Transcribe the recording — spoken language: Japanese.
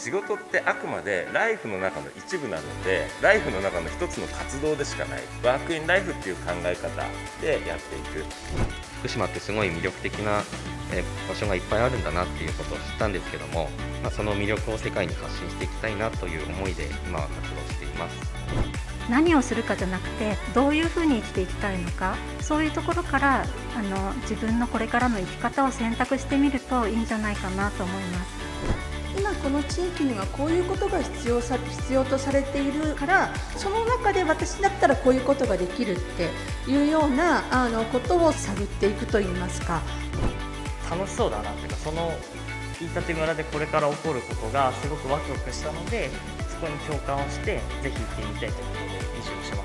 仕事ってあくまでライフの中の一部なので、ライフの中の一つの活動でしかない、ワークインライフっていう考え方でやっていく。 福島ってすごい魅力的な場所がいっぱいあるんだなっていうことを知ったんですけども、その魅力を世界に発信していきたいなという思いで今は活動しています。 何をするかじゃなくて、どういうふうに生きていきたいのか、そういうところから自分のこれからの生き方を選択してみるといいんじゃないかなと思います。 今この地域にはこういうことが必要とされているから、その中で私だったらこういうことができるっていうようなことを探っていくといいますか。 楽しそうだなっていうか、その飯舘村でこれから起こることがすごくワクワクしたので、そこに共感をしてぜひ行ってみたいということで移住しました。